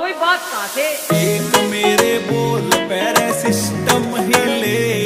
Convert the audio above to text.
कोई बात कहाँ से। एक मेरे बोल पैरे सिस्टम हिले